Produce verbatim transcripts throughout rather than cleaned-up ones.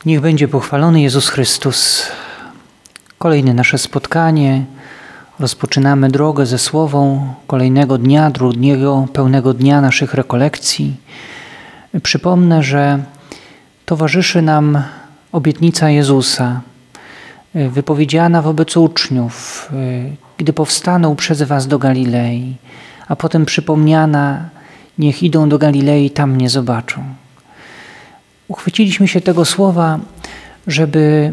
Niech będzie pochwalony Jezus Chrystus. Kolejne nasze spotkanie. Rozpoczynamy drogę ze Słową kolejnego dnia, drugiego pełnego dnia naszych rekolekcji. Przypomnę, że towarzyszy nam obietnica Jezusa, wypowiedziana wobec uczniów, gdy powstaną przez was do Galilei, a potem przypomniana, niech idą do Galilei, tam mnie zobaczą. Uchwyciliśmy się tego słowa, żeby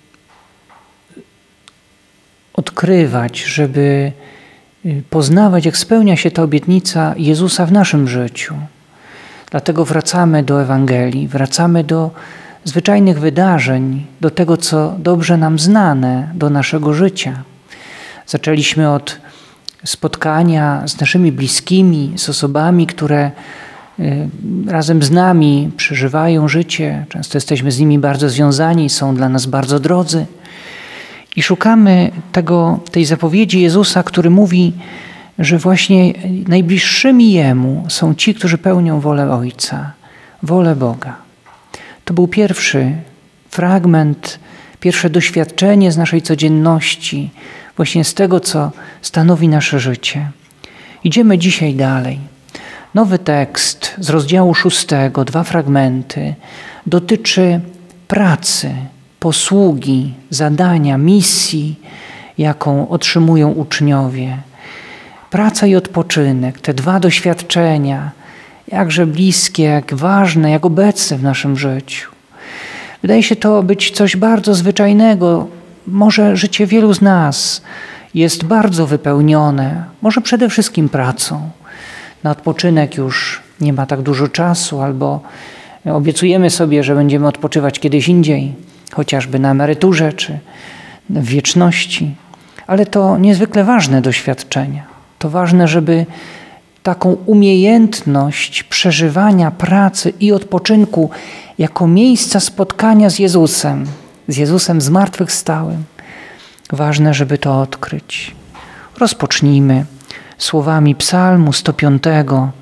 odkrywać, żeby poznawać, jak spełnia się ta obietnica Jezusa w naszym życiu. Dlatego wracamy do Ewangelii, wracamy do zwyczajnych wydarzeń, do tego, co dobrze nam znane, do naszego życia. Zaczęliśmy od spotkania z naszymi bliskimi, z osobami, które razem z nami przeżywają życie. Często jesteśmy z nimi bardzo związani, są dla nas bardzo drodzy. I szukamy tego, tej zapowiedzi Jezusa, który mówi, że właśnie najbliższymi Jemu są ci, którzy pełnią wolę Ojca, wolę Boga. To był pierwszy fragment, pierwsze doświadczenie z naszej codzienności, właśnie z tego, co stanowi nasze życie. Idziemy dzisiaj dalej. Nowy tekst z rozdziału szóstego, dwa fragmenty, dotyczy pracy, posługi, zadania, misji, jaką otrzymują uczniowie. Praca i odpoczynek, te dwa doświadczenia, jakże bliskie, jak ważne, jak obecne w naszym życiu. Wydaje się to być coś bardzo zwyczajnego. Może życie wielu z nas jest bardzo wypełnione, może przede wszystkim pracą. Na odpoczynek już nie ma tak dużo czasu, albo obiecujemy sobie, że będziemy odpoczywać kiedyś indziej, chociażby na emeryturze czy w wieczności. Ale to niezwykle ważne doświadczenia. To ważne, żeby taką umiejętność przeżywania pracy i odpoczynku jako miejsca spotkania z Jezusem, z Jezusem zmartwychwstałym. Ważne, żeby to odkryć. Rozpocznijmy słowami Psalmu sto piątego.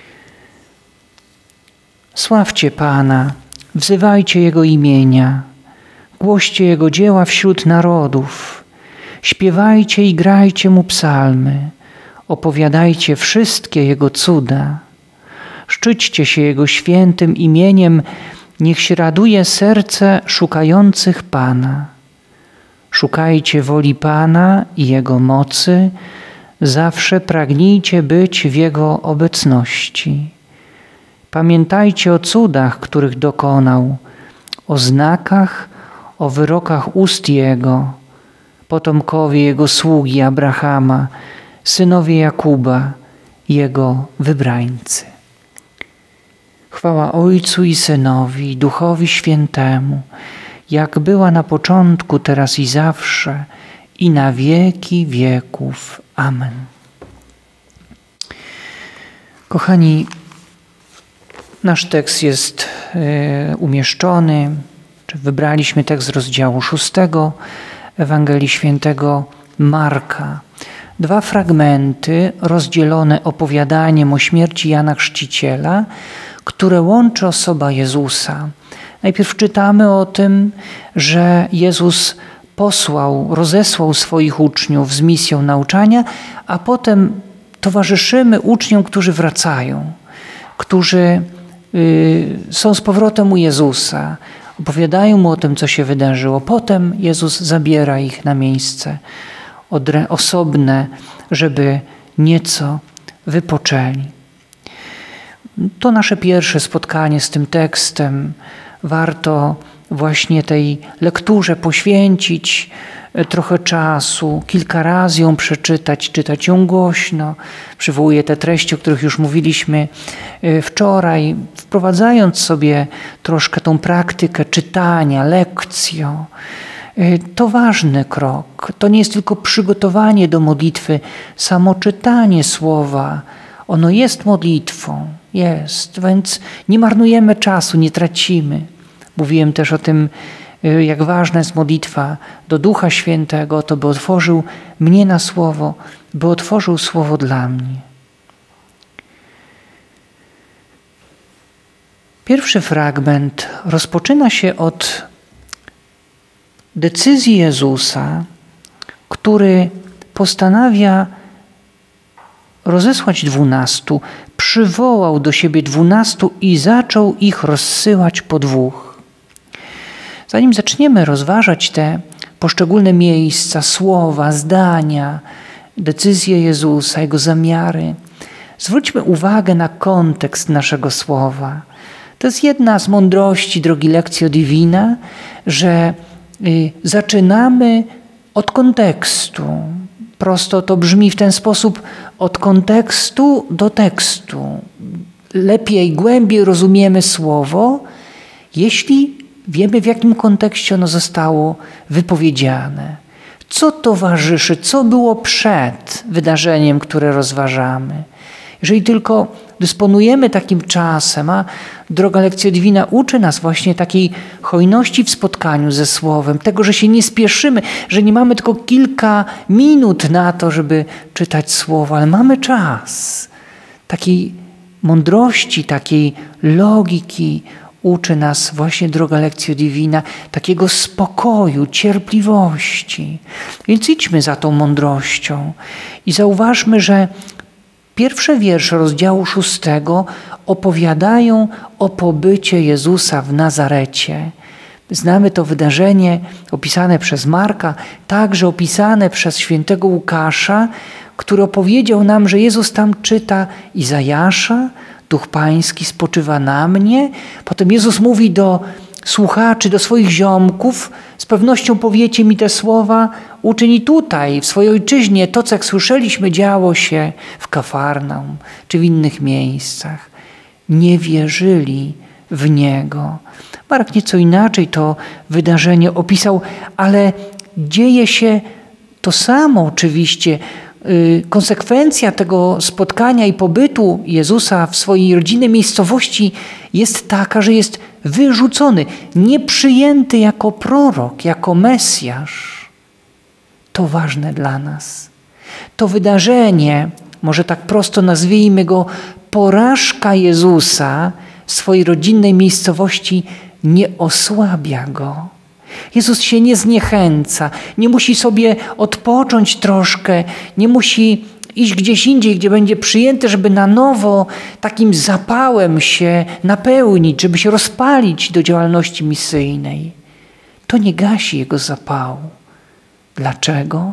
Sławcie Pana, wzywajcie Jego imienia, głoście Jego dzieła wśród narodów, śpiewajcie i grajcie Mu psalmy, opowiadajcie wszystkie Jego cuda. Szczyćcie się Jego świętym imieniem, niech się raduje serce szukających Pana. Szukajcie woli Pana i Jego mocy, zawsze pragnijcie być w Jego obecności. Pamiętajcie o cudach, których dokonał, o znakach, o wyrokach ust Jego, potomkowie Jego sługi Abrahama, synowie Jakuba, Jego wybrańcy. Chwała Ojcu i Synowi, i Duchowi Świętemu, jak była na początku, teraz i zawsze, i na wieki wieków. Amen. Kochani, nasz tekst jest y, umieszczony, czy wybraliśmy tekst z rozdziału szóstego Ewangelii Świętego Marka. Dwa fragmenty rozdzielone opowiadaniem o śmierci Jana Chrzciciela, które łączy osoba Jezusa. Najpierw czytamy o tym, że Jezus posłał, rozesłał swoich uczniów z misją nauczania, a potem towarzyszymy uczniom, którzy wracają, którzy y, są z powrotem u Jezusa, opowiadają Mu o tym, co się wydarzyło. Potem Jezus zabiera ich na miejsce osobne, żeby nieco wypoczęli. To nasze pierwsze spotkanie z tym tekstem. Warto właśnie tej lekturze poświęcić trochę czasu, kilka razy ją przeczytać, czytać ją głośno. Przywołuję te treści, o których już mówiliśmy wczoraj, wprowadzając sobie troszkę tą praktykę czytania, lekcją. To ważny krok. To nie jest tylko przygotowanie do modlitwy, samo czytanie słowa. Ono jest modlitwą, jest, więc nie marnujemy czasu, nie tracimy. Mówiłem też o tym, jak ważna jest modlitwa do Ducha Świętego, to by otworzył mnie na słowo, by otworzył słowo dla mnie. Pierwszy fragment rozpoczyna się od decyzji Jezusa, który postanawia rozesłać dwunastu, przywołał do siebie dwunastu i zaczął ich rozsyłać po dwóch. Zanim zaczniemy rozważać te poszczególne miejsca, słowa, zdania, decyzje Jezusa, Jego zamiary, zwróćmy uwagę na kontekst naszego słowa. To jest jedna z mądrości drogi Lectio Divina, że y, zaczynamy od kontekstu. Prosto to brzmi w ten sposób: od kontekstu do tekstu. Lepiej, głębiej rozumiemy słowo, jeśli wiemy, w jakim kontekście ono zostało wypowiedziane. Co towarzyszy, co było przed wydarzeniem, które rozważamy. Jeżeli tylko dysponujemy takim czasem, a droga Lectio Divina uczy nas właśnie takiej hojności w spotkaniu ze Słowem, tego, że się nie spieszymy, że nie mamy tylko kilka minut na to, żeby czytać Słowo, ale mamy czas. Takiej mądrości, takiej logiki uczy nas właśnie droga Lectio Divina, takiego spokoju, cierpliwości. Więc idźmy za tą mądrością i zauważmy, że pierwsze wiersze rozdziału szóstego opowiadają o pobycie Jezusa w Nazarecie. Znamy to wydarzenie opisane przez Marka, także opisane przez świętego Łukasza, który opowiedział nam, że Jezus tam czyta Izajasza, Duch Pański spoczywa na mnie. Potem Jezus mówi do słuchaczy, do swoich ziomków: z pewnością powiecie mi te słowa, uczyni tutaj, w swojej ojczyźnie, to, co jak słyszeliśmy, działo się w Kafarnaum czy w innych miejscach. Nie wierzyli w Niego. Marek nieco inaczej to wydarzenie opisał, ale dzieje się to samo oczywiście. Konsekwencja tego spotkania i pobytu Jezusa w swojej rodzinnej miejscowości jest taka, że jest wyrzucony, nieprzyjęty jako prorok, jako Mesjasz. To ważne dla nas. To wydarzenie, może tak prosto nazwijmy go, porażka Jezusa w swojej rodzinnej miejscowości, nie osłabia Go. Jezus się nie zniechęca, nie musi sobie odpocząć troszkę, nie musi iść gdzieś indziej, gdzie będzie przyjęty, żeby na nowo takim zapałem się napełnić, żeby się rozpalić do działalności misyjnej. To nie gasi Jego zapału. Dlaczego?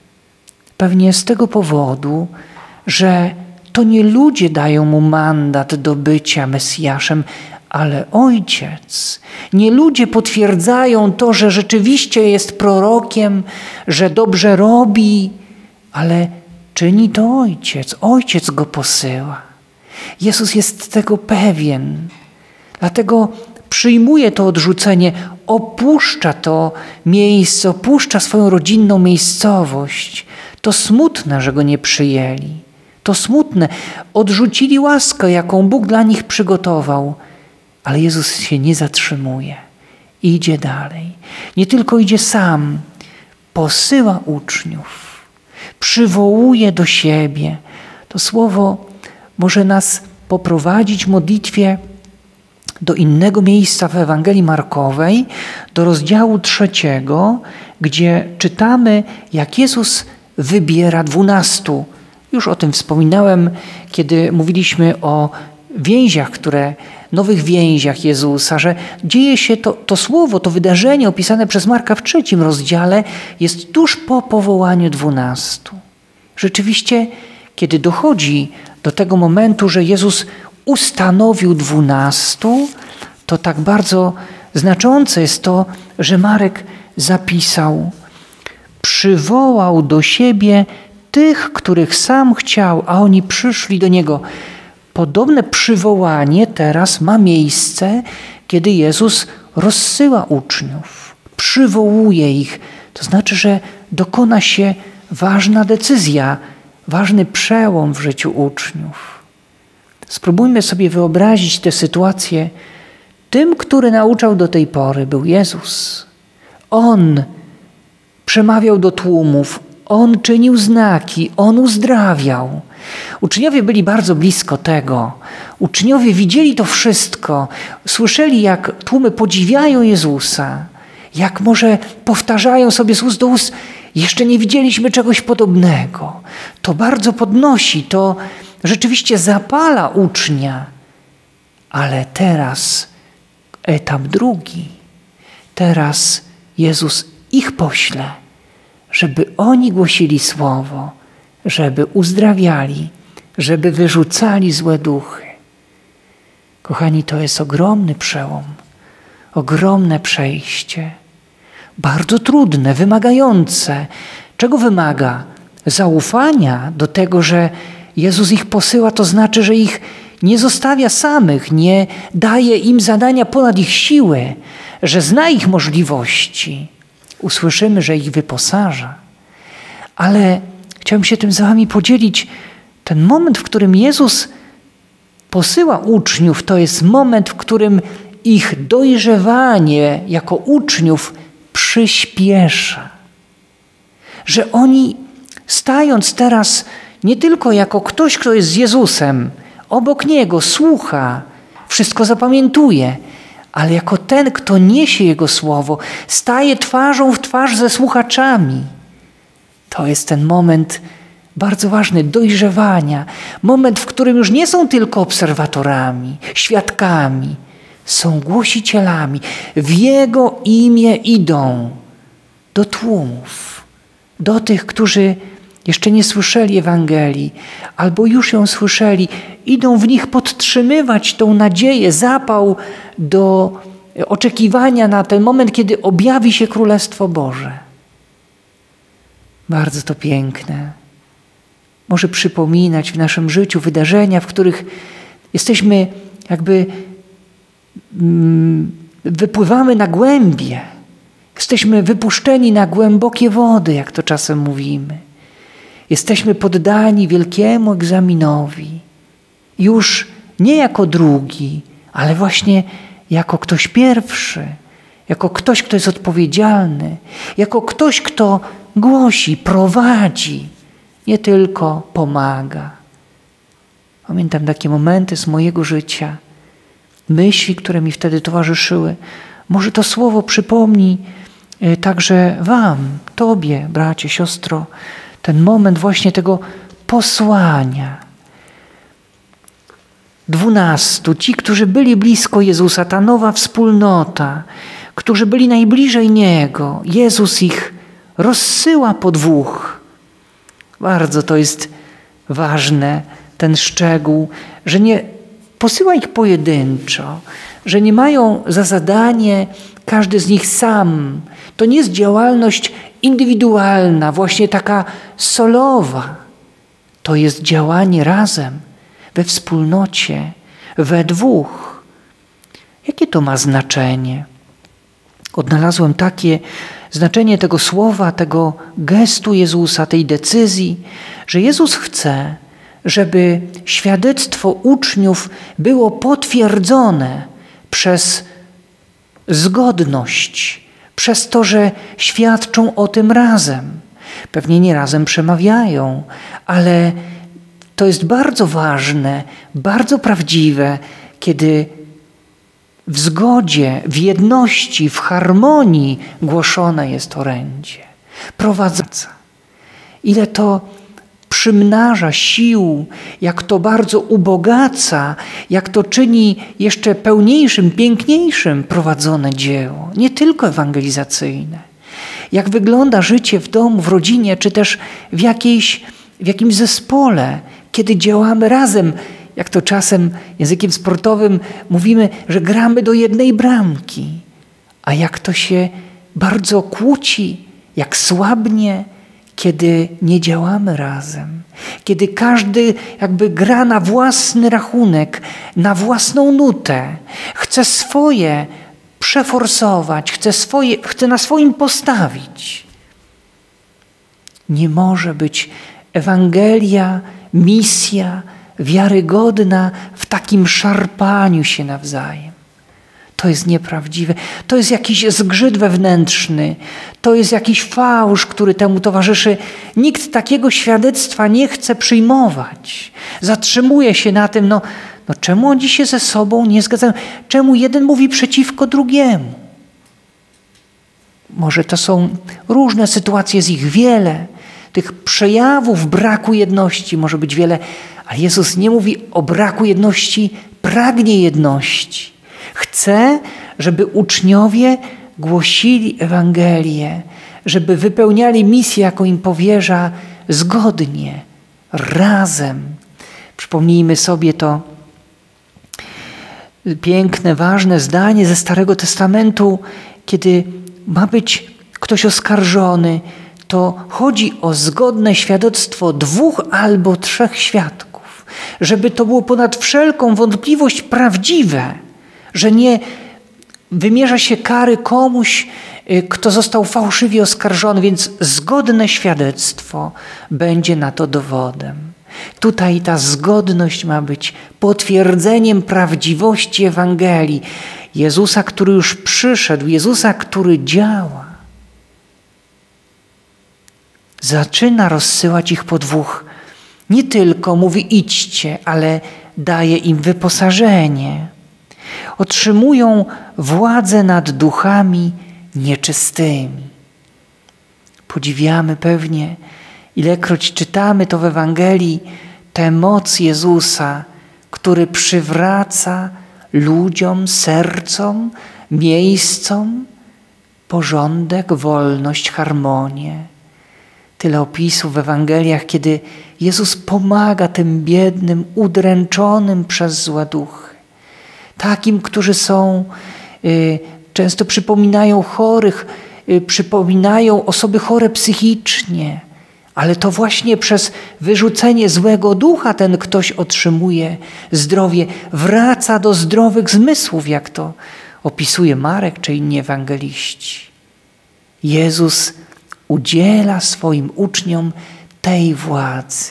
Pewnie z tego powodu, że to nie ludzie dają Mu mandat do bycia Mesjaszem, ale Ojciec. Nie ludzie potwierdzają to, że rzeczywiście jest prorokiem, że dobrze robi, ale czyni to Ojciec. Ojciec Go posyła. Jezus jest tego pewien. Dlatego przyjmuje to odrzucenie, opuszcza to miejsce, opuszcza swoją rodzinną miejscowość. To smutne, że Go nie przyjęli. To smutne. Odrzucili łaskę, jaką Bóg dla nich przygotował. Ale Jezus się nie zatrzymuje. Idzie dalej. Nie tylko idzie sam, posyła uczniów. Przywołuje do siebie. To słowo może nas poprowadzić w modlitwie do innego miejsca w Ewangelii Markowej, do rozdziału trzeciego, gdzie czytamy, jak Jezus wybiera dwunastu. Już o tym wspominałem, kiedy mówiliśmy o więziach, które, nowych więziach Jezusa, że dzieje się to, to słowo, to wydarzenie opisane przez Marka w trzecim rozdziale jest tuż po powołaniu dwunastu. Rzeczywiście, kiedy dochodzi do tego momentu, że Jezus ustanowił dwunastu, to tak bardzo znaczące jest to, że Marek zapisał: przywołał do siebie tych, których sam chciał, a oni przyszli do Niego. Podobne przywołanie teraz ma miejsce, kiedy Jezus rozsyła uczniów, przywołuje ich. To znaczy, że dokona się ważna decyzja, ważny przełom w życiu uczniów. Spróbujmy sobie wyobrazić tę sytuację. Tym, który nauczał do tej pory, był Jezus. On przemawiał do tłumów, On czynił znaki, On uzdrawiał. Uczniowie byli bardzo blisko tego. Uczniowie widzieli to wszystko. Słyszeli, jak tłumy podziwiają Jezusa. Jak może powtarzają sobie z ust do ust, jeszcze nie widzieliśmy czegoś podobnego. To bardzo podnosi, to rzeczywiście zapala ucznia. Ale teraz etap drugi. Teraz Jezus ich pośle, żeby oni głosili słowo, żeby uzdrawiali, żeby wyrzucali złe duchy. Kochani, to jest ogromny przełom, ogromne przejście. Bardzo trudne, wymagające. Czego wymaga? Zaufania do tego, że Jezus ich posyła, to znaczy, że ich nie zostawia samych, nie daje im zadania ponad ich siły, że zna ich możliwości. Usłyszymy, że ich wyposaża. Ale chciałbym się tym z wami podzielić. Ten moment, w którym Jezus posyła uczniów, to jest moment, w którym ich dojrzewanie jako uczniów przyspiesza. Że oni, stając teraz nie tylko jako ktoś, kto jest z Jezusem, obok Niego słucha, wszystko zapamiętuje, ale jako ten, kto niesie Jego słowo, staje twarzą w twarz ze słuchaczami. To jest ten moment bardzo ważny, dojrzewania. Moment, w którym już nie są tylko obserwatorami, świadkami, są głosicielami. W Jego imię idą do tłumów, do tych, którzy jeszcze nie słyszeli Ewangelii, albo już ją słyszeli. Idą w nich podtrzymywać tą nadzieję, zapał do oczekiwania na ten moment, kiedy objawi się Królestwo Boże. Bardzo to piękne. Może przypominać w naszym życiu wydarzenia, w których jesteśmy jakby mm, wypływamy na głębie. Jesteśmy wypuszczeni na głębokie wody, jak to czasem mówimy. Jesteśmy poddani wielkiemu egzaminowi. Już nie jako drugi, ale właśnie jako ktoś pierwszy. Jako ktoś, kto jest odpowiedzialny. Jako ktoś, kto głosi, prowadzi. Nie tylko pomaga. Pamiętam takie momenty z mojego życia. Myśli, które mi wtedy towarzyszyły. Może to słowo przypomni także wam, tobie, bracie, siostro, ten moment właśnie tego posłania. Dwunastu, ci, którzy byli blisko Jezusa, ta nowa wspólnota, którzy byli najbliżej Niego. Jezus ich rozsyła po dwóch. Bardzo to jest ważne, ten szczegół, że nie posyła ich pojedynczo, że nie mają za zadanie każdy z nich sam. To nie jest działalność indywidualna, właśnie taka solowa. To jest działanie razem, we wspólnocie, we dwóch. Jakie to ma znaczenie? Odnalazłem takie znaczenie tego słowa, tego gestu Jezusa, tej decyzji, że Jezus chce, żeby świadectwo uczniów było potwierdzone przez zgodność, przez to, że świadczą o tym razem. Pewnie nie razem przemawiają, ale to jest bardzo ważne, bardzo prawdziwe, kiedy w zgodzie, w jedności, w harmonii głoszone jest orędzie. Prowadząca. Ile to przymnaża sił, jak to bardzo ubogaca, jak to czyni jeszcze pełniejszym, piękniejszym prowadzone dzieło. Nie tylko ewangelizacyjne. Jak wygląda życie w domu, w rodzinie, czy też w, jakiejś, w jakimś zespole, kiedy działamy razem. Jak to czasem językiem sportowym mówimy, że gramy do jednej bramki. A jak to się bardzo kłóci, jak słabnie, kiedy nie działamy razem. Kiedy każdy jakby gra na własny rachunek, na własną nutę. Chce swoje przeforsować, chce, swoje, chce na swoim postawić. Nie może być Ewangelia, misja wiarygodna w takim szarpaniu się nawzajem. To jest nieprawdziwe. To jest jakiś zgrzyt wewnętrzny. To jest jakiś fałsz, który temu towarzyszy. Nikt takiego świadectwa nie chce przyjmować. Zatrzymuje się na tym, no, no czemu oni się ze sobą nie zgadzają? Czemu jeden mówi przeciwko drugiemu? Może to są różne sytuacje, jest ich wiele. Tych przejawów braku jedności może być wiele, ale Jezus nie mówi o braku jedności, pragnie jedności. Chce, żeby uczniowie głosili Ewangelię, żeby wypełniali misję, jaką im powierza, zgodnie, razem. Przypomnijmy sobie to piękne, ważne zdanie ze Starego Testamentu, kiedy ma być ktoś oskarżony, to chodzi o zgodne świadectwo dwóch albo trzech świadków, żeby to było ponad wszelką wątpliwość prawdziwe, że nie wymierza się kary komuś, kto został fałszywie oskarżony, więc zgodne świadectwo będzie na to dowodem. Tutaj ta zgodność ma być potwierdzeniem prawdziwości Ewangelii. Jezusa, który już przyszedł, Jezusa, który działa. Zaczyna rozsyłać ich po dwóch. Nie tylko mówi idźcie, ale daje im wyposażenie. Otrzymują władzę nad duchami nieczystymi. Podziwiamy pewnie, ilekroć czytamy to w Ewangelii, tę moc Jezusa, który przywraca ludziom, sercom, miejscom porządek, wolność, harmonię. Tyle opisów w Ewangeliach, kiedy Jezus pomaga tym biednym, udręczonym przez złe duchy. Takim, którzy są, y, często przypominają chorych, y, przypominają osoby chore psychicznie, ale to właśnie przez wyrzucenie złego ducha ten ktoś otrzymuje zdrowie, wraca do zdrowych zmysłów, jak to opisuje Marek czy inni ewangeliści. Jezus udziela swoim uczniom tej władzy.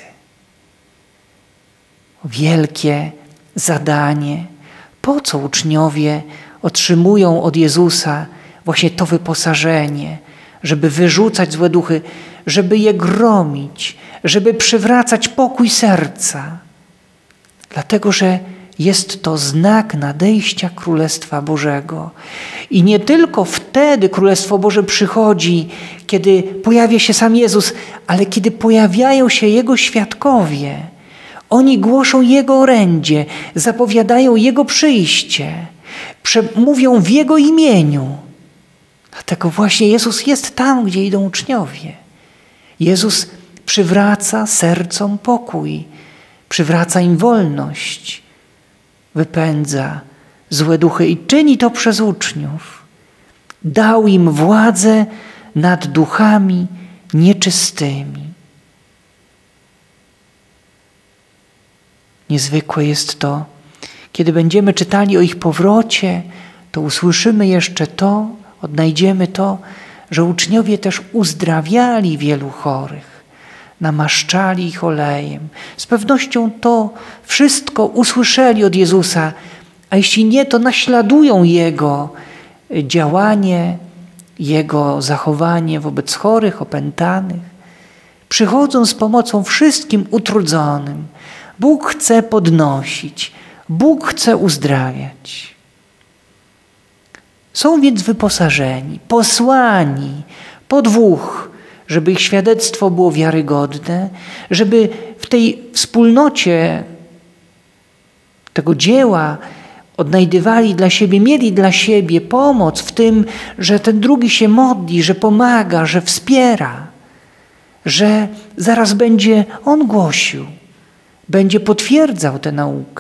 Wielkie zadanie. Po co uczniowie otrzymują od Jezusa właśnie to wyposażenie, żeby wyrzucać złe duchy, żeby je gromić, żeby przywracać pokój serca? Dlatego, że jest to znak nadejścia Królestwa Bożego. I nie tylko wtedy Królestwo Boże przychodzi, kiedy pojawia się sam Jezus, ale kiedy pojawiają się Jego świadkowie. Oni głoszą Jego orędzie, zapowiadają Jego przyjście, mówią w Jego imieniu. Dlatego właśnie Jezus jest tam, gdzie idą uczniowie. Jezus przywraca sercom pokój, przywraca im wolność, wypędza złe duchy i czyni to przez uczniów. Dał im władzę nad duchami nieczystymi. Niezwykłe jest to, kiedy będziemy czytali o ich powrocie, to usłyszymy jeszcze to, odnajdziemy to, że uczniowie też uzdrawiali wielu chorych, namaszczali ich olejem. Z pewnością to wszystko usłyszeli od Jezusa, a jeśli nie, to naśladują Jego działanie, Jego zachowanie wobec chorych, opętanych. Przychodzą z pomocą wszystkim utrudzonym. Bóg chce podnosić, Bóg chce uzdrawiać. Są więc wyposażeni, posłani po dwóch, żeby ich świadectwo było wiarygodne, żeby w tej wspólnocie tego dzieła odnajdywali dla siebie, mieli dla siebie pomoc w tym, że ten drugi się modli, że pomaga, że wspiera, że zaraz będzie on głosił, będzie potwierdzał tę naukę.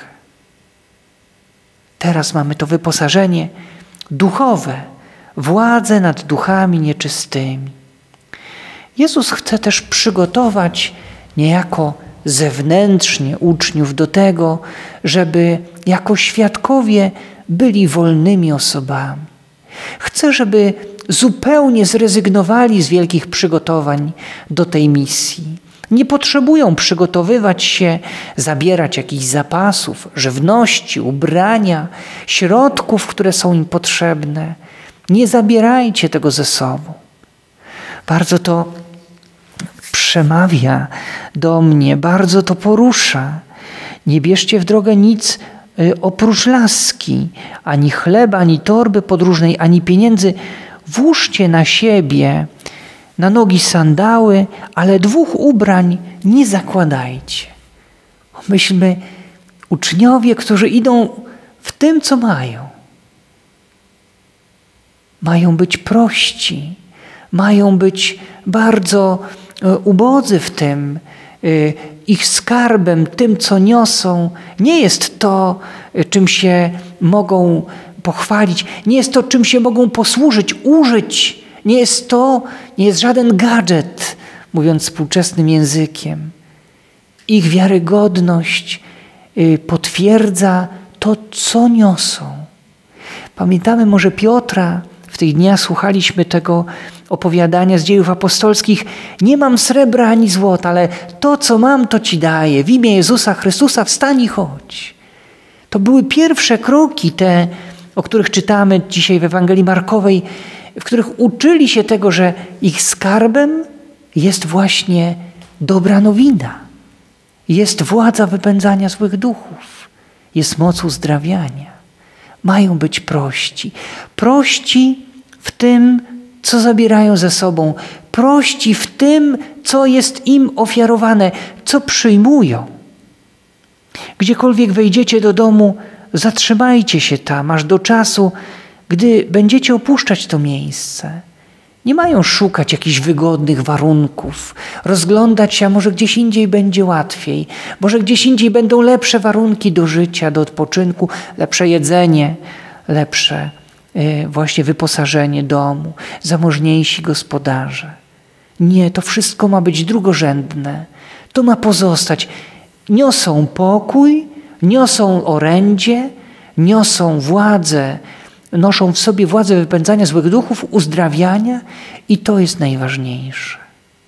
Teraz mamy to wyposażenie duchowe, władzę nad duchami nieczystymi. Jezus chce też przygotować niejako zewnętrznie uczniów do tego, żeby jako świadkowie byli wolnymi osobami. Chce, żeby zupełnie zrezygnowali z wielkich przygotowań do tej misji. Nie potrzebują przygotowywać się, zabierać jakichś zapasów, żywności, ubrania, środków, które są im potrzebne. Nie zabierajcie tego ze sobą. Bardzo to przemawia do mnie, bardzo to porusza. Nie bierzcie w drogę nic oprócz laski, ani chleba, ani torby podróżnej, ani pieniędzy. włóżcie na siebie, na nogi sandały, ale dwóch ubrań nie zakładajcie. Myślmy, uczniowie, którzy idą w tym, co mają. Mają być prości, mają być bardzo ubodzy w tym. Ich skarbem, tym, co niosą, nie jest to, czym się mogą pochwalić, nie jest to, czym się mogą posłużyć, użyć. Nie jest to, nie jest żaden gadżet, mówiąc współczesnym językiem. Ich wiarygodność potwierdza to, co niosą. Pamiętamy może Piotra, w tych dniach słuchaliśmy tego opowiadania z Dziejów Apostolskich. Nie mam srebra ani złota, ale to, co mam, to ci daję. W imię Jezusa Chrystusa wstań i chodź. To były pierwsze kroki te, o których czytamy dzisiaj w Ewangelii Markowej, w których uczyli się tego, że ich skarbem jest właśnie dobra nowina. Jest władza wypędzania złych duchów. Jest moc uzdrawiania. Mają być prości. Prości w tym, co zabierają ze sobą. Prości w tym, co jest im ofiarowane, co przyjmują. Gdziekolwiek wejdziecie do domu, zatrzymajcie się tam, aż do czasu, gdy będziecie opuszczać to miejsce. Nie mają szukać jakichś wygodnych warunków, rozglądać się, a może gdzieś indziej będzie łatwiej, może gdzieś indziej będą lepsze warunki do życia, do odpoczynku, lepsze jedzenie, lepsze y, właśnie wyposażenie domu, zamożniejsi gospodarze. Nie, to wszystko ma być drugorzędne. To ma pozostać. Niosą pokój, niosą orędzie, niosą władzę, noszą w sobie władzę wypędzania złych duchów, uzdrawiania i to jest najważniejsze.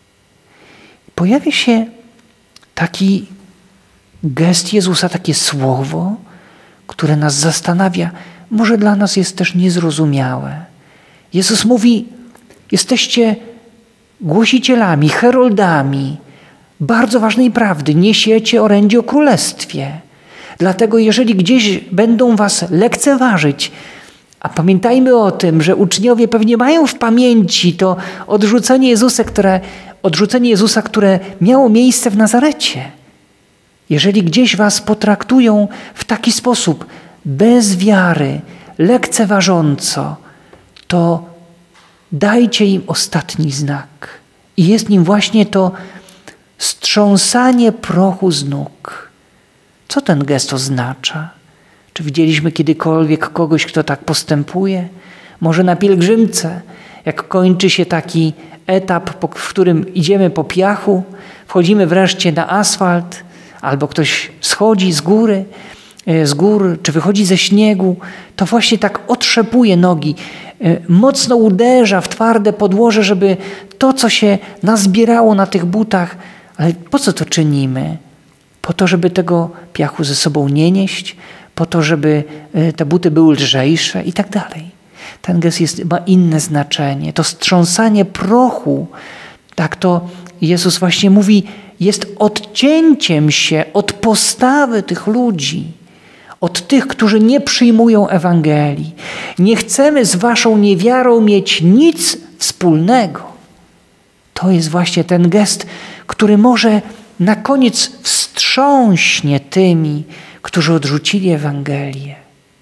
Pojawia się taki gest Jezusa, takie słowo, które nas zastanawia, może dla nas jest też niezrozumiałe. Jezus mówi, jesteście głosicielami, heroldami bardzo ważnej prawdy, niesiecie orędzie o królestwie. Dlatego jeżeli gdzieś będą was lekceważyć, a pamiętajmy o tym, że uczniowie pewnie mają w pamięci to odrzucenie Jezusa, które, odrzucenie Jezusa, które miało miejsce w Nazarecie. Jeżeli gdzieś was potraktują w taki sposób, bez wiary, lekceważąco, to dajcie im ostatni znak. I jest nim właśnie to strząsanie prochu z nóg. Co ten gest oznacza? Czy widzieliśmy kiedykolwiek kogoś, kto tak postępuje? Może na pielgrzymce, jak kończy się taki etap, w którym idziemy po piachu, wchodzimy wreszcie na asfalt, albo ktoś schodzi z góry, z gór, czy wychodzi ze śniegu, to właśnie tak otrzepuje nogi, mocno uderza w twarde podłoże, żeby to, co się nazbierało na tych butach, ale po co to czynimy? Po to, żeby tego piachu ze sobą nie nieść, po to, żeby te buty były lżejsze i tak dalej. Ten gest jest, ma inne znaczenie. To strząsanie prochu, tak to Jezus właśnie mówi, jest odcięciem się od postawy tych ludzi, od tych, którzy nie przyjmują Ewangelii. Nie chcemy z waszą niewiarą mieć nic wspólnego. To jest właśnie ten gest, który może na koniec wstrząśnie tymi, którzy odrzucili Ewangelię.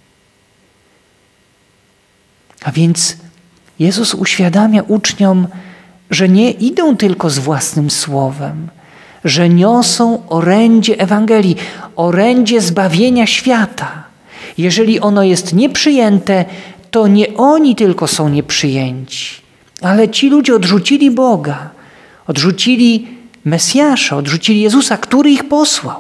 A więc Jezus uświadamia uczniom, że nie idą tylko z własnym słowem, że niosą orędzie Ewangelii, orędzie zbawienia świata. Jeżeli ono jest nieprzyjęte, to nie oni tylko są nieprzyjęci, ale ci ludzie odrzucili Boga, odrzucili Mesjasza, odrzucili Jezusa, który ich posłał.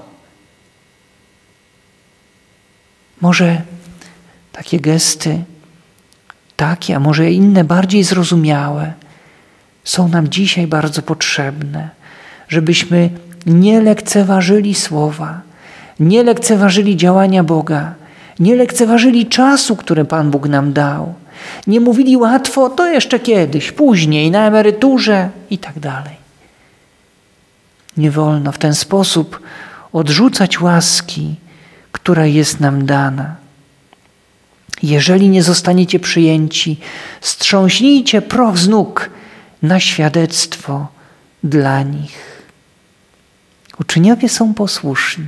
Może takie gesty, takie, a może inne, bardziej zrozumiałe, są nam dzisiaj bardzo potrzebne, żebyśmy nie lekceważyli słowa, nie lekceważyli działania Boga, nie lekceważyli czasu, który Pan Bóg nam dał. Nie mówili łatwo, to jeszcze kiedyś, później, na emeryturze i tak dalej. Nie wolno w ten sposób odrzucać łaski, która jest nam dana. Jeżeli nie zostaniecie przyjęci, strząśnijcie proch z nóg na świadectwo dla nich. Uczniowie są posłuszni.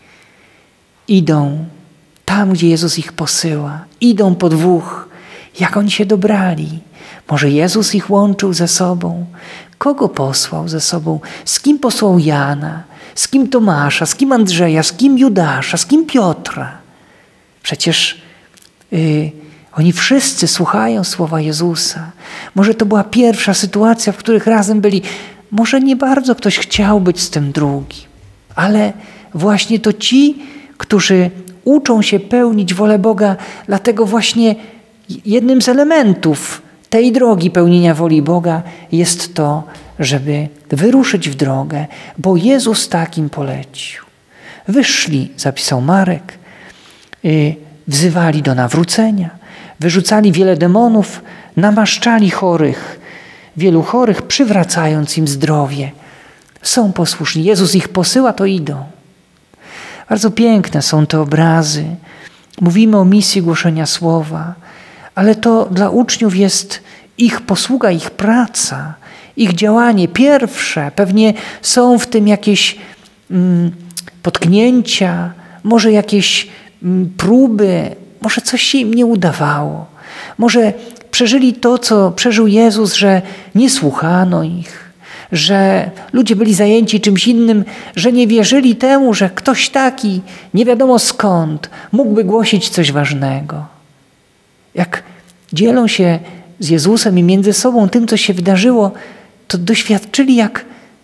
Idą tam, gdzie Jezus ich posyła. Idą po dwóch. Jak oni się dobrali? Może Jezus ich łączył ze sobą? Kogo posłał ze sobą? Z kim posłał Jana? Z kim Tomasza? Z kim Andrzeja? Z kim Judasza? Z kim Piotra? Przecież yy, oni wszyscy słuchają słowa Jezusa. Może to była pierwsza sytuacja, w których razem byli. Może nie bardzo ktoś chciał być z tym drugim. Ale właśnie to ci, którzy uczą się pełnić wolę Boga, dlatego właśnie jednym z elementów tej drogi pełnienia woli Boga jest to, żeby wyruszyć w drogę, bo Jezus tak im polecił. Wyszli, zapisał Marek, yy, wzywali do nawrócenia, wyrzucali wiele demonów, namaszczali chorych, wielu chorych, przywracając im zdrowie. Są posłuszni. Jezus ich posyła, to idą. Bardzo piękne są te obrazy. Mówimy o misji głoszenia słowa, ale to dla uczniów jest ich posługa, ich praca, ich działanie pierwsze. Pewnie są w tym jakieś mm, potknięcia, może jakieś mm, próby, może coś się im nie udawało. Może przeżyli to, co przeżył Jezus, że nie słuchano ich, że ludzie byli zajęci czymś innym, że nie wierzyli temu, że ktoś taki, nie wiadomo skąd, mógłby głosić coś ważnego. Jak dzielą się z Jezusem i między sobą tym, co się wydarzyło, to doświadczyli, jak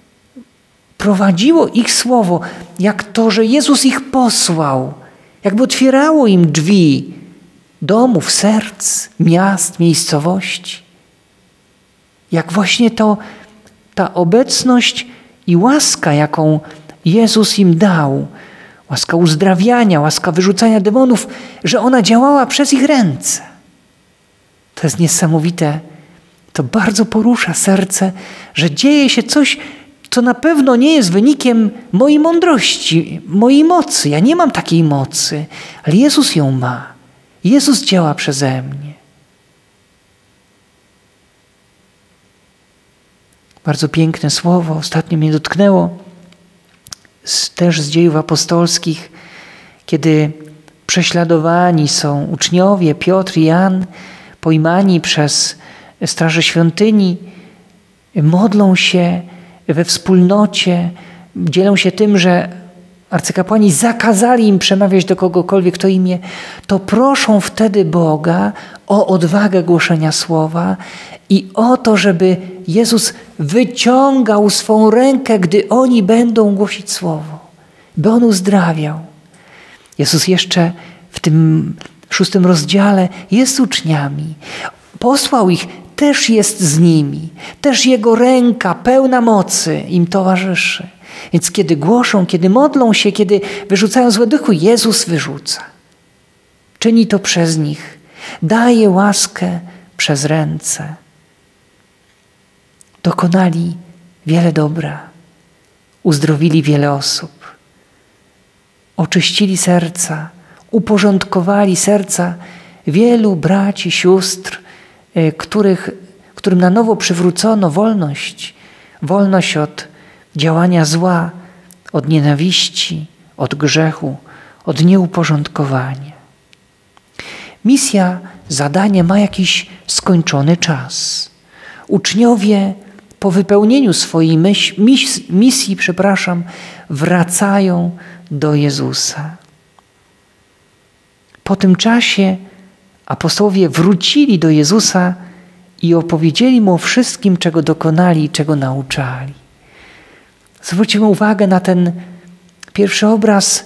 prowadziło ich słowo, jak to, że Jezus ich posłał, jakby otwierało im drzwi domów, serc, miast, miejscowości. Jak właśnie to, ta obecność i łaska, jaką Jezus im dał, łaska uzdrawiania, łaska wyrzucania demonów, że ona działała przez ich ręce. To jest niesamowite. To bardzo porusza serce, że dzieje się coś, co na pewno nie jest wynikiem mojej mądrości, mojej mocy. Ja nie mam takiej mocy, ale Jezus ją ma. Jezus działa przeze mnie. Bardzo piękne słowo, ostatnio mnie dotknęło, z, też z dziejów apostolskich, kiedy prześladowani są uczniowie Piotr i Jan, pojmani przez straże świątyni, modlą się we wspólnocie, dzielą się tym, że arcykapłani zakazali im przemawiać do kogokolwiek, kto imię, to proszą wtedy Boga o odwagę głoszenia słowa i o to, żeby Jezus wyciągał swą rękę, gdy oni będą głosić słowo, by On uzdrawiał. Jezus jeszcze w tym szóstym rozdziale jest z uczniami. Posłał ich, też jest z nimi. Też Jego ręka pełna mocy im towarzyszy. Więc kiedy głoszą, kiedy modlą się, kiedy wyrzucają złe duchy, Jezus wyrzuca. Czyni to przez nich. Daje łaskę przez ręce. Dokonali wiele dobra. Uzdrowili wiele osób. Oczyścili serca. Uporządkowali serca wielu braci, sióstr, których, którym na nowo przywrócono wolność. Wolność od działania zła, od nienawiści, od grzechu, od nieuporządkowania. Misja, zadanie ma jakiś skończony czas. Uczniowie po wypełnieniu swojej myśl, mis, misji, przepraszam, wracają do Jezusa. Po tym czasie apostołowie wrócili do Jezusa i opowiedzieli Mu o wszystkim, czego dokonali i czego nauczali. Zwróćmy uwagę na ten pierwszy obraz.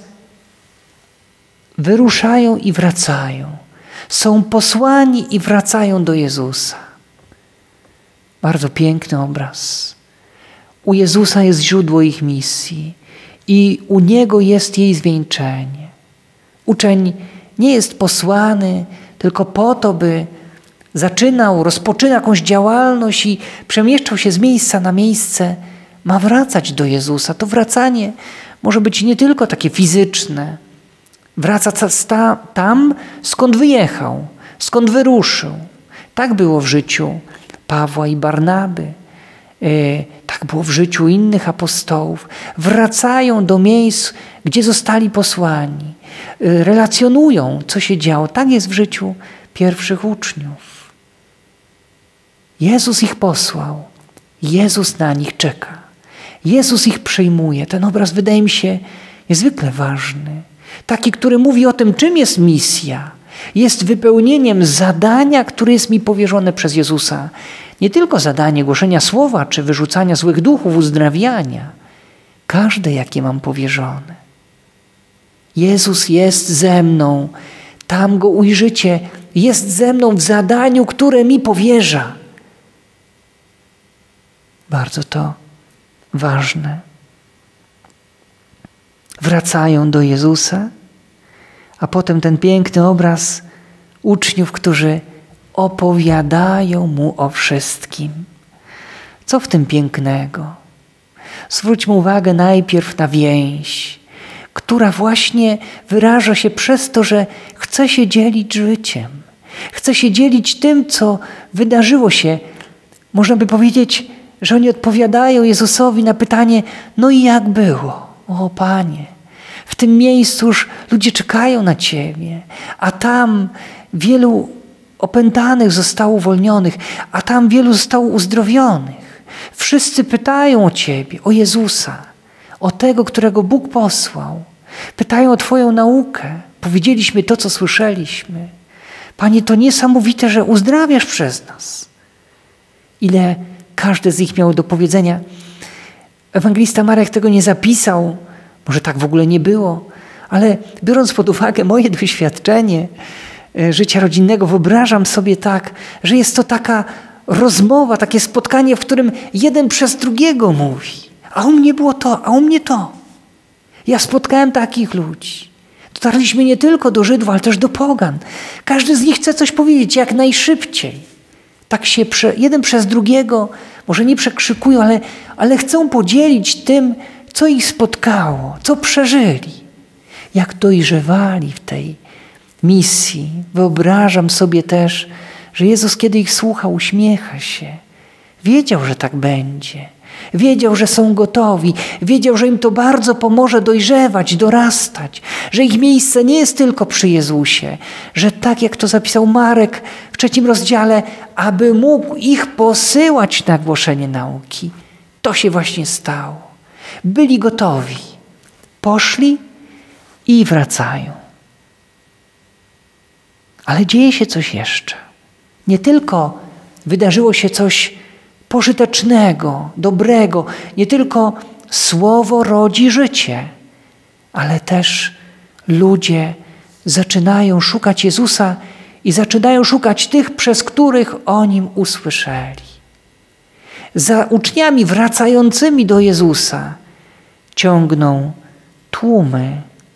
Wyruszają i wracają. Są posłani i wracają do Jezusa. Bardzo piękny obraz. U Jezusa jest źródło ich misji i u Niego jest jej zwieńczenie. Uczeń nie jest posłany tylko po to, by zaczynał, rozpoczynał jakąś działalność i przemieszczał się z miejsca na miejsce. Ma wracać do Jezusa. To wracanie może być nie tylko takie fizyczne, Wraca tam, skąd wyjechał, skąd wyruszył. Tak było w życiu Pawła i Barnaby. Tak było w życiu innych apostołów. Wracają do miejsc, gdzie zostali posłani. Relacjonują, co się działo. Tak jest w życiu pierwszych uczniów. Jezus ich posłał. Jezus na nich czeka. Jezus ich przyjmuje. Ten obraz wydaje mi się niezwykle ważny. Taki, który mówi o tym, czym jest misja. Jest wypełnieniem zadania, które jest mi powierzone przez Jezusa. Nie tylko zadanie głoszenia słowa, czy wyrzucania złych duchów, uzdrawiania. Każde, jakie mam powierzone. Jezus jest ze mną. Tam Go ujrzycie. Jest ze mną w zadaniu, które mi powierza. Bardzo to ważne. Wracają do Jezusa, a potem ten piękny obraz uczniów, którzy opowiadają Mu o wszystkim. Co w tym pięknego? Zwróćmy uwagę najpierw na więź, która właśnie wyraża się przez to, że chce się dzielić życiem. Chce się dzielić tym, co wydarzyło się. Można by powiedzieć, że oni odpowiadają Jezusowi na pytanie, no i jak było? O Panie, w tym miejscu już ludzie czekają na Ciebie, a tam wielu opętanych zostało uwolnionych, a tam wielu zostało uzdrowionych. Wszyscy pytają o Ciebie, o Jezusa, o tego, którego Bóg posłał. Pytają o Twoją naukę. Powiedzieliśmy to, co słyszeliśmy. Panie, to niesamowite, że uzdrawiasz przez nas. Ile każdy z nich miał do powiedzenia. Ewangelista Marek tego nie zapisał, może tak w ogóle nie było, ale biorąc pod uwagę moje doświadczenie życia rodzinnego, wyobrażam sobie tak, że jest to taka rozmowa, takie spotkanie, w którym jeden przez drugiego mówi. A u mnie było to, a u mnie to. Ja spotkałem takich ludzi. Dotarliśmy nie tylko do Żydów, ale też do pogan. Każdy z nich chce coś powiedzieć jak najszybciej. Tak się prze, jeden przez drugiego, może nie przekrzykują, ale, ale chcą podzielić tym, co ich spotkało, co przeżyli. Jak dojrzewali w tej misji. Wyobrażam sobie też, że Jezus, kiedy ich słucha, uśmiecha się. Wiedział, że tak będzie. Wiedział, że są gotowi. Wiedział, że im to bardzo pomoże dojrzewać, dorastać. Że ich miejsce nie jest tylko przy Jezusie. Że tak jak to zapisał Marek w trzecim rozdziale, aby mógł ich posyłać na głoszenie nauki. To się właśnie stało. Byli gotowi. Poszli i wracają. Ale dzieje się coś jeszcze. Nie tylko wydarzyło się coś pożytecznego, dobrego. Nie tylko słowo rodzi życie, ale też ludzie zaczynają szukać Jezusa i zaczynają szukać tych, przez których o Nim usłyszeli. Za uczniami wracającymi do Jezusa ciągną tłumy.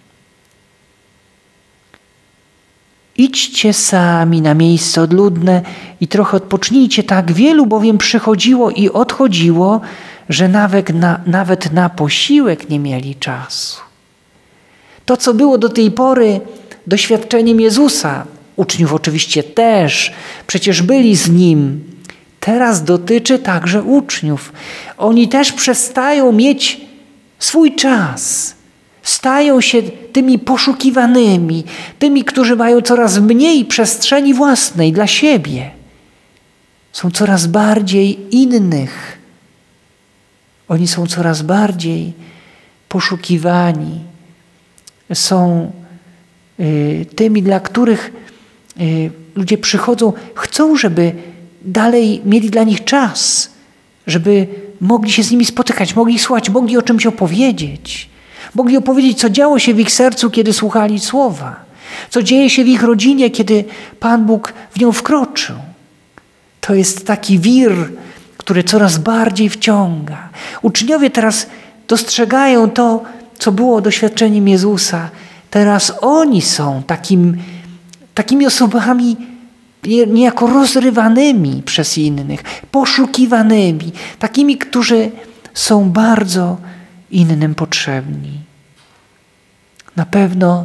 Idźcie sami na miejsce odludne i trochę odpocznijcie. Tak wielu bowiem przychodziło i odchodziło, że nawet na, nawet na posiłek nie mieli czasu. To, co było do tej pory doświadczeniem Jezusa, uczniów oczywiście też, przecież byli z Nim, teraz dotyczy także uczniów. Oni też przestają mieć swój czas. Stają się tymi poszukiwanymi, tymi, którzy mają coraz mniej przestrzeni własnej dla siebie. Są coraz bardziej innych. Oni są coraz bardziej poszukiwani. Są y, tymi, dla których y, ludzie przychodzą, chcą, żeby dalej mieli dla nich czas, żeby mogli się z nimi spotykać, mogli słuchać, mogli o czymś opowiedzieć. Mogli opowiedzieć, co działo się w ich sercu, kiedy słuchali słowa. Co dzieje się w ich rodzinie, kiedy Pan Bóg w nią wkroczył. To jest taki wir, który coraz bardziej wciąga. Uczniowie teraz dostrzegają to, co było doświadczeniem Jezusa. Teraz oni są takim, takimi osobami niejako rozrywanymi przez innych, poszukiwanymi, takimi, którzy są bardzo innym potrzebni. Na pewno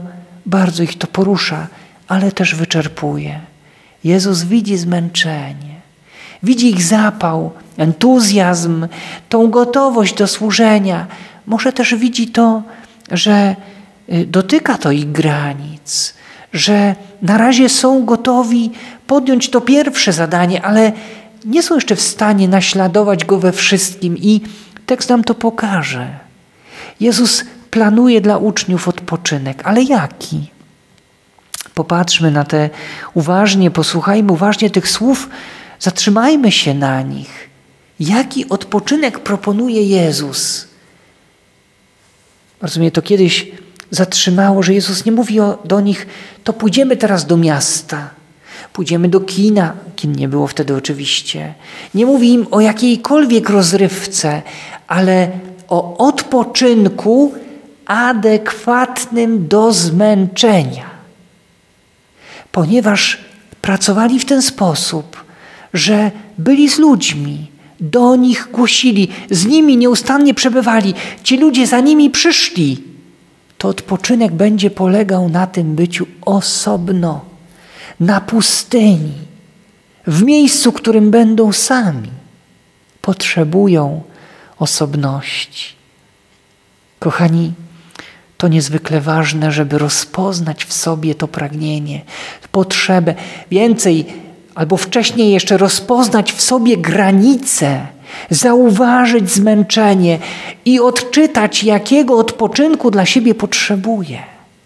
Bardzo ich to porusza, ale też wyczerpuje. Jezus widzi zmęczenie, widzi ich zapał, entuzjazm, tą gotowość do służenia. Może też widzi to, że dotyka to ich granic, że na razie są gotowi podjąć to pierwsze zadanie, ale nie są jeszcze w stanie naśladować Go we wszystkim i tekst nam to pokaże. Jezus planuje dla uczniów odpoczynek, ale jaki? Popatrzmy na te uważnie, posłuchajmy uważnie tych słów, zatrzymajmy się na nich. Jaki odpoczynek proponuje Jezus? Bardzo mnie to kiedyś zatrzymało, że Jezus nie mówi o, do nich, to pójdziemy teraz do miasta, pójdziemy do kina. Kin nie było wtedy oczywiście. Nie mówi im o jakiejkolwiek rozrywce, ale o odpoczynku adekwatnym do zmęczenia. Ponieważ pracowali w ten sposób, że byli z ludźmi, do nich głosili, z nimi nieustannie przebywali, ci ludzie za nimi przyszli, to odpoczynek będzie polegał na tym byciu osobno, na pustyni, w miejscu, którym będą sami. Potrzebują osobności. Kochani, to niezwykle ważne, żeby rozpoznać w sobie to pragnienie, potrzebę. Więcej, albo wcześniej jeszcze rozpoznać w sobie granice, zauważyć zmęczenie i odczytać, jakiego odpoczynku dla siebie potrzebuje.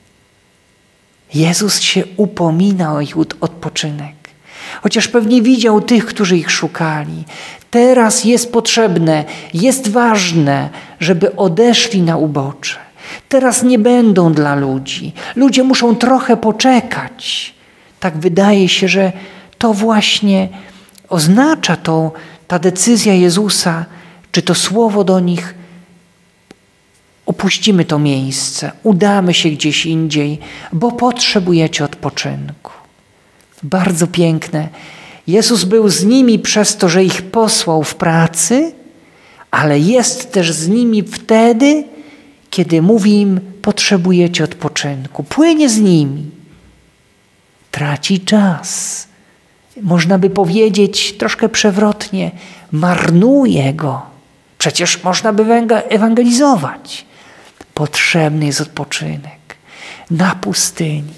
Jezus się upomina o ich odpoczynek. Chociaż pewnie widział tych, którzy ich szukali. Teraz jest potrzebne, jest ważne, żeby odeszli na ubocze. Teraz nie będą dla ludzi. Ludzie muszą trochę poczekać. Tak wydaje się, że to właśnie oznacza to, ta decyzja Jezusa, czy to słowo do nich. Opuścimy to miejsce, udamy się gdzieś indziej, bo potrzebujecie odpoczynku. Bardzo piękne. Jezus był z nimi przez to, że ich posłał w pracy, ale jest też z nimi wtedy, kiedy mówi im, potrzebujecie odpoczynku. Płynie z nimi. Traci czas. Można by powiedzieć troszkę przewrotnie, marnuje go. Przecież można by ewangelizować. Potrzebny jest odpoczynek na pustyni.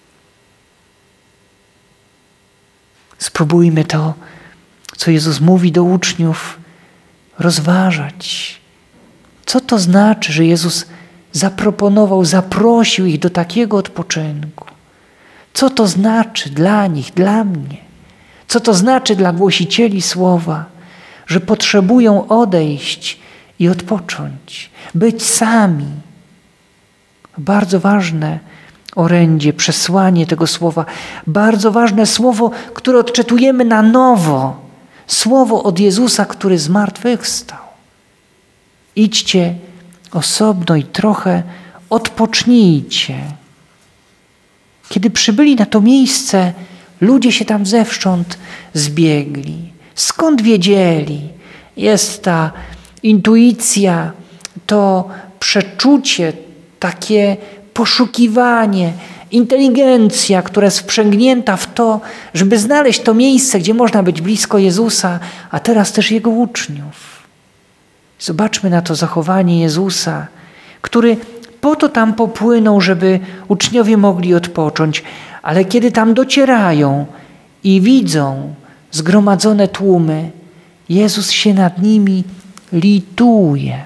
Spróbujmy to, co Jezus mówi do uczniów, rozważać. Co to znaczy, że Jezus zaproponował, zaprosił ich do takiego odpoczynku? Co to znaczy dla nich, dla mnie? Co to znaczy dla głosicieli słowa, że potrzebują odejść i odpocząć, być sami? Bardzo ważne orędzie, przesłanie tego słowa, bardzo ważne słowo, które odczytujemy na nowo. Słowo od Jezusa, który zmartwychwstał. Idźcie osobno i trochę odpocznijcie. Kiedy przybyli na to miejsce, ludzie się tam zewsząd zbiegli. Skąd wiedzieli? Jest ta intuicja, to przeczucie, takie poszukiwanie, inteligencja, która jest wprzęgnięta w to, żeby znaleźć to miejsce, gdzie można być blisko Jezusa, a teraz też Jego uczniów. Zobaczmy na to zachowanie Jezusa, który po to tam popłynął, żeby uczniowie mogli odpocząć, ale kiedy tam docierają i widzą zgromadzone tłumy, Jezus się nad nimi lituje.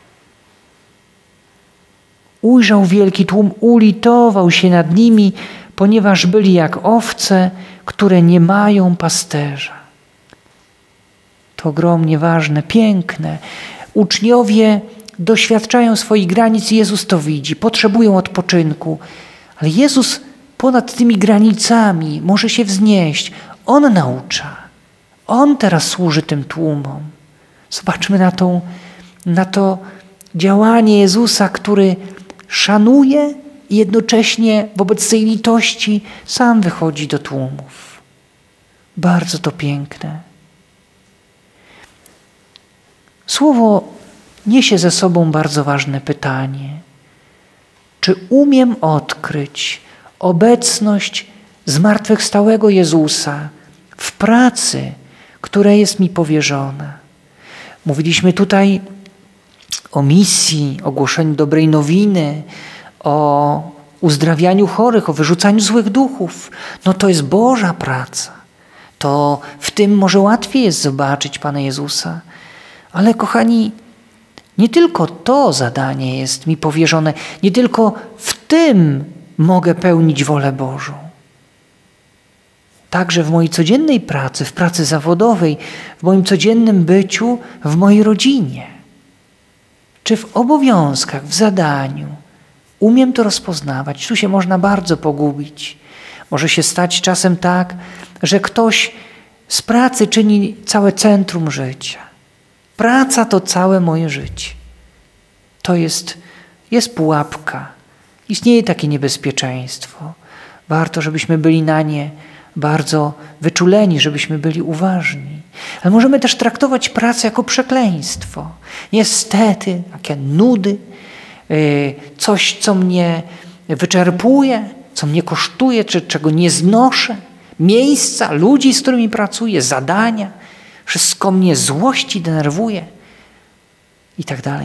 Ujrzał wielki tłum, ulitował się nad nimi, ponieważ byli jak owce, które nie mają pasterza. To ogromnie ważne, piękne. Uczniowie doświadczają swoich granic i Jezus to widzi, potrzebują odpoczynku. Ale Jezus ponad tymi granicami może się wznieść. On naucza. On teraz służy tym tłumom. Zobaczmy na, tą, na to działanie Jezusa, który szanuje i jednocześnie wobec tej litości sam wychodzi do tłumów. Bardzo to piękne. Słowo niesie ze sobą bardzo ważne pytanie. Czy umiem odkryć obecność zmartwychwstałego Jezusa w pracy, która jest mi powierzona? Mówiliśmy tutaj o misji, o głoszeniu dobrej nowiny, o uzdrawianiu chorych, o wyrzucaniu złych duchów. No to jest Boża praca. To w tym może łatwiej jest zobaczyć Pana Jezusa. Ale kochani, nie tylko to zadanie jest mi powierzone, nie tylko w tym mogę pełnić wolę Bożą. Także w mojej codziennej pracy, w pracy zawodowej, w moim codziennym byciu, w mojej rodzinie. Czy w obowiązkach, w zadaniu umiem to rozpoznawać? Tu się można bardzo pogubić. Może się stać czasem tak, że ktoś z pracy czyni całe centrum życia. Praca to całe moje życie. To jest, jest pułapka. Istnieje takie niebezpieczeństwo. Warto, żebyśmy byli na nie bardzo wyczuleni, żebyśmy byli uważni. Ale możemy też traktować pracę jako przekleństwo. Niestety, takie nudy, coś, co mnie wyczerpuje, co mnie kosztuje, czy czego nie znoszę. Miejsca, ludzi, z którymi pracuję, zadania. Wszystko mnie złości, denerwuje i tak dalej.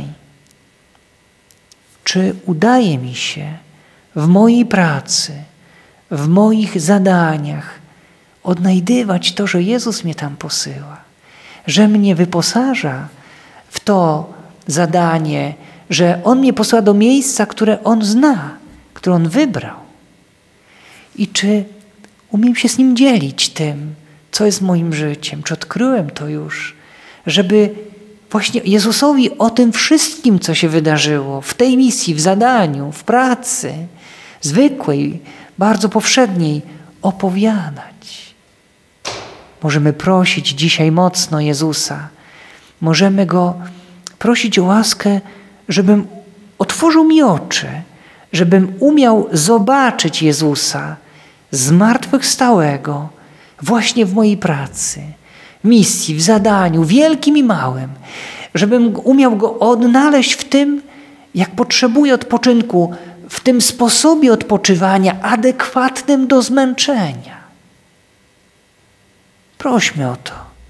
Czy udaje mi się w mojej pracy, w moich zadaniach odnajdywać to, że Jezus mnie tam posyła, że mnie wyposaża w to zadanie, że On mnie posyła do miejsca, które On zna, które On wybrał. I czy umiem się z Nim dzielić tym, co jest moim życiem, czy odkryłem to już, żeby właśnie Jezusowi o tym wszystkim, co się wydarzyło w tej misji, w zadaniu, w pracy, zwykłej, bardzo powszedniej, opowiadać. Możemy prosić dzisiaj mocno Jezusa. Możemy Go prosić o łaskę, żebym otworzył mi oczy, żebym umiał zobaczyć Jezusa zmartwychwstałego właśnie w mojej pracy, misji, w zadaniu, wielkim i małym. Żebym umiał Go odnaleźć w tym, jak potrzebuję odpoczynku, w tym sposobie odpoczywania adekwatnym do zmęczenia. Prośmy o to.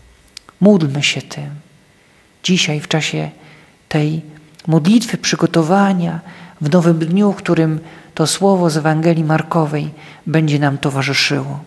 Módlmy się tym. Dzisiaj w czasie tej modlitwy, przygotowania, w nowym dniu, w którym to słowo z Ewangelii Markowej będzie nam towarzyszyło.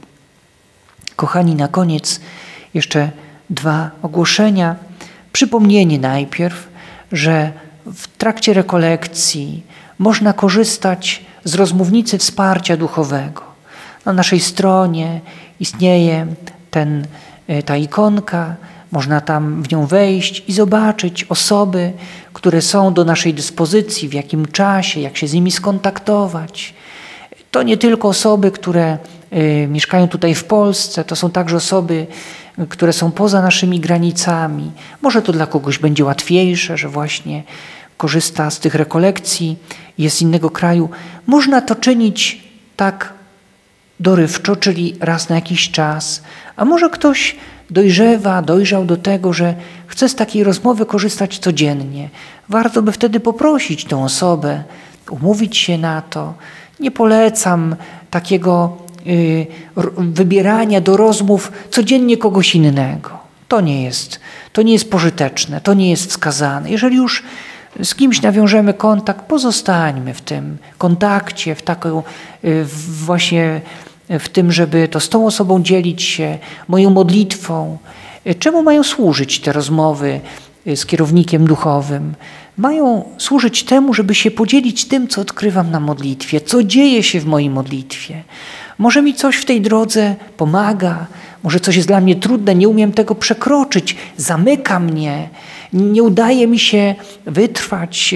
Kochani, na koniec jeszcze dwa ogłoszenia. Przypomnienie najpierw, że w trakcie rekolekcji można korzystać z rozmównicy wsparcia duchowego. Na naszej stronie istnieje ten, ta ikonka, można tam w nią wejść i zobaczyć osoby, które są do naszej dyspozycji, w jakim czasie, jak się z nimi skontaktować. To nie tylko osoby, które y, mieszkają tutaj w Polsce, to są także osoby, które są poza naszymi granicami. Może to dla kogoś będzie łatwiejsze, że właśnie korzysta z tych rekolekcji, jest z innego kraju. Można to czynić tak dorywczo, czyli raz na jakiś czas. A może ktoś dojrzewa, dojrzał do tego, że chce z takiej rozmowy korzystać codziennie. Warto by wtedy poprosić tę osobę, umówić się na to. Nie polecam takiego y, wybierania do rozmów codziennie kogoś innego. To nie jest, to nie jest pożyteczne, to nie jest wskazane. Jeżeli już z kimś nawiążemy kontakt, pozostańmy w tym kontakcie, w taką y, właśnie w tym, żeby to z tą osobą dzielić się moją modlitwą. Czemu mają służyć te rozmowy z kierownikiem duchowym? Mają służyć temu, żeby się podzielić tym, co odkrywam na modlitwie, co dzieje się w mojej modlitwie. Może mi coś w tej drodze pomaga, może coś jest dla mnie trudne, nie umiem tego przekroczyć, zamyka mnie, nie udaje mi się wytrwać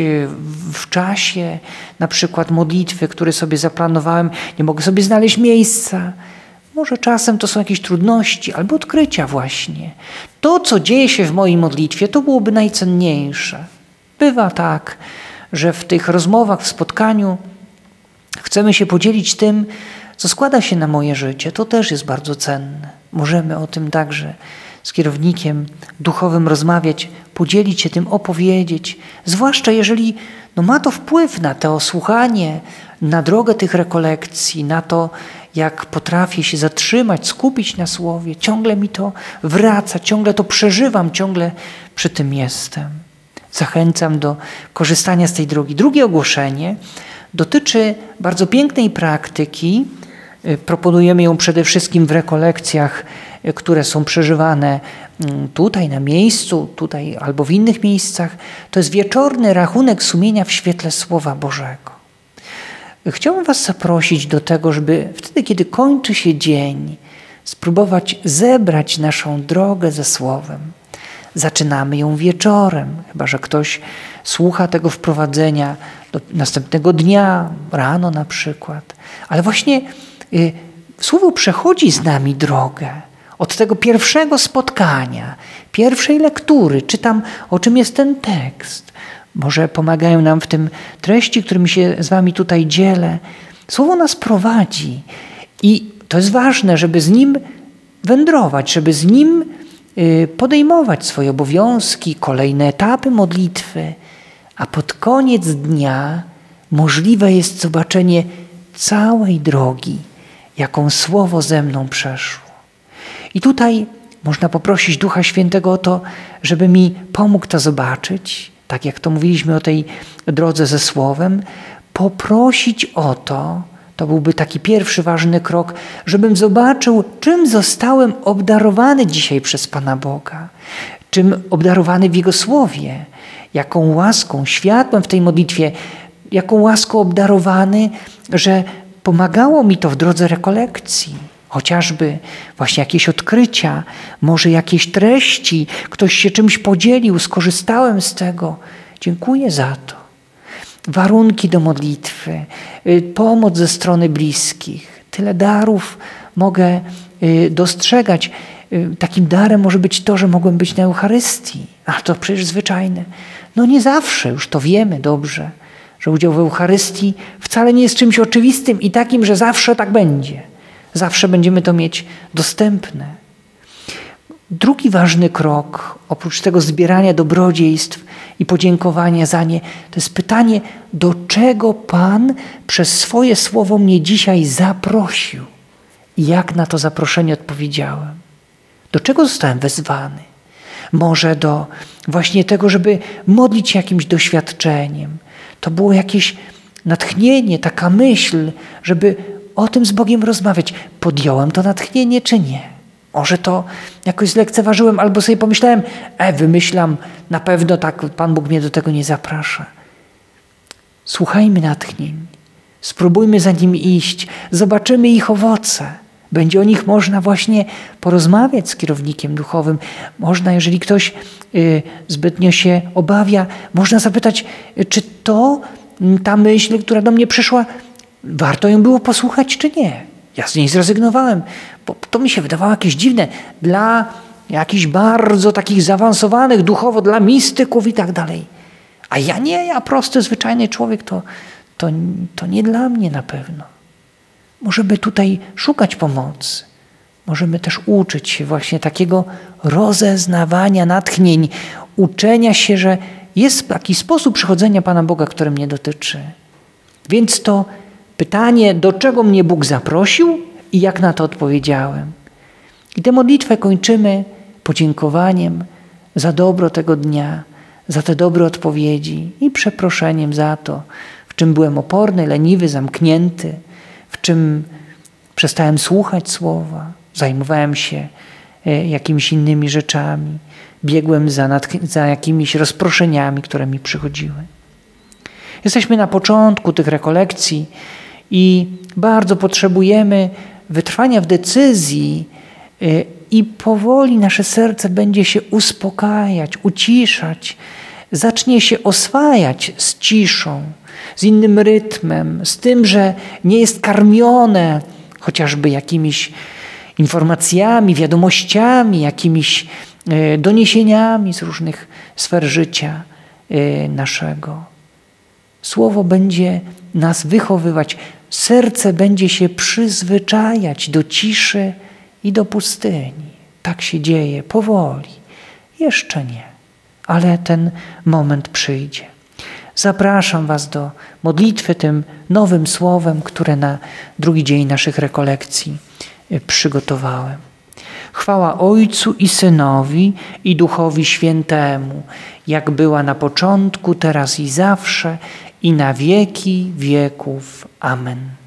w czasie, na przykład modlitwy, które sobie zaplanowałem, nie mogę sobie znaleźć miejsca. Może czasem to są jakieś trudności albo odkrycia właśnie. To, co dzieje się w mojej modlitwie, to byłoby najcenniejsze. Bywa tak, że w tych rozmowach, w spotkaniu chcemy się podzielić tym, co składa się na moje życie. To też jest bardzo cenne. Możemy o tym także z kierownikiem duchowym rozmawiać, podzielić się tym, opowiedzieć. Zwłaszcza jeżeli no ma to wpływ na to słuchanie, na drogę tych rekolekcji, na to, jak potrafię się zatrzymać, skupić na słowie. Ciągle mi to wraca, ciągle to przeżywam, ciągle przy tym jestem. Zachęcam do korzystania z tej drogi. Drugie ogłoszenie dotyczy bardzo pięknej praktyki. Proponujemy ją przede wszystkim w rekolekcjach, które są przeżywane tutaj na miejscu, tutaj albo w innych miejscach. To jest wieczorny rachunek sumienia w świetle Słowa Bożego. Chciałbym was zaprosić do tego, żeby wtedy, kiedy kończy się dzień, spróbować zebrać naszą drogę ze Słowem. Zaczynamy ją wieczorem, chyba że ktoś słucha tego wprowadzenia do następnego dnia, rano na przykład. Ale właśnie y, Słowo przechodzi z nami drogę. Od tego pierwszego spotkania, pierwszej lektury, czytam, o czym jest ten tekst. Może pomagają nam w tym treści, którymi się z wami tutaj dzielę. Słowo nas prowadzi i to jest ważne, żeby z nim wędrować, żeby z nim podejmować swoje obowiązki, kolejne etapy modlitwy, a pod koniec dnia możliwe jest zobaczenie całej drogi, jaką Słowo ze mną przeszło. I tutaj można poprosić Ducha Świętego o to, żeby mi pomógł to zobaczyć, tak jak to mówiliśmy o tej drodze ze Słowem, poprosić o to, to byłby taki pierwszy ważny krok, żebym zobaczył, czym zostałem obdarowany dzisiaj przez Pana Boga, czym obdarowany w Jego Słowie, jaką łaską, światłem w tej modlitwie, jaką łaską obdarowany, że pomagało mi to w drodze rekolekcji. Chociażby właśnie jakieś odkrycia, może jakieś treści, ktoś się czymś podzielił, skorzystałem z tego. Dziękuję za to. Warunki do modlitwy, pomoc ze strony bliskich. Tyle darów mogę dostrzegać. Takim darem może być to, że mogłem być na Eucharystii. A to przecież zwyczajne. No nie zawsze, już to wiemy dobrze, że udział w Eucharystii wcale nie jest czymś oczywistym i takim, że zawsze tak będzie. Zawsze będziemy to mieć dostępne. Drugi ważny krok, oprócz tego zbierania dobrodziejstw i podziękowania za nie, to jest pytanie, do czego Pan przez swoje słowo mnie dzisiaj zaprosił i jak na to zaproszenie odpowiedziałem. Do czego zostałem wezwany? Może do właśnie tego, żeby modlić się jakimś doświadczeniem. To było jakieś natchnienie, taka myśl, żeby o tym z Bogiem rozmawiać. Podjąłem to natchnienie czy nie? Może to jakoś zlekceważyłem albo sobie pomyślałem, e, wymyślam, na pewno tak Pan Bóg mnie do tego nie zaprasza. Słuchajmy natchnień, spróbujmy za nimi iść, zobaczymy ich owoce. Będzie o nich można właśnie porozmawiać z kierownikiem duchowym. Można, jeżeli ktoś y, zbytnio się obawia, można zapytać, y, czy to, y, ta myśl, która do mnie przyszła, warto ją było posłuchać, czy nie? Ja z niej zrezygnowałem, bo to mi się wydawało jakieś dziwne. Dla jakichś bardzo takich zaawansowanych duchowo, dla mistyków i tak dalej. A ja nie, ja prosty, zwyczajny człowiek, to, to, to nie dla mnie na pewno. Możemy tutaj szukać pomocy. Możemy też uczyć się właśnie takiego rozeznawania natchnień, uczenia się, że jest taki sposób przychodzenia Pana Boga, który mnie dotyczy. Więc to pytanie, do czego mnie Bóg zaprosił i jak na to odpowiedziałem. I tę modlitwę kończymy podziękowaniem za dobro tego dnia, za te dobre odpowiedzi i przeproszeniem za to, w czym byłem oporny, leniwy, zamknięty, w czym przestałem słuchać słowa, zajmowałem się jakimiś innymi rzeczami, biegłem za, natch- za jakimiś rozproszeniami, które mi przychodziły. Jesteśmy na początku tych rekolekcji i bardzo potrzebujemy wytrwania w decyzji i powoli nasze serce będzie się uspokajać, uciszać, zacznie się oswajać z ciszą, z innym rytmem, z tym, że nie jest karmione chociażby jakimiś informacjami, wiadomościami, jakimiś doniesieniami z różnych sfer życia naszego. Słowo będzie nas wychowywać, serce będzie się przyzwyczajać do ciszy i do pustyni. Tak się dzieje powoli. Jeszcze nie, ale ten moment przyjdzie. Zapraszam Was do modlitwy tym nowym słowem, które na drugi dzień naszych rekolekcji przygotowałem. Chwała Ojcu i Synowi i Duchowi Świętemu, jak była na początku, teraz i zawsze, i na wieki wieków. Amen.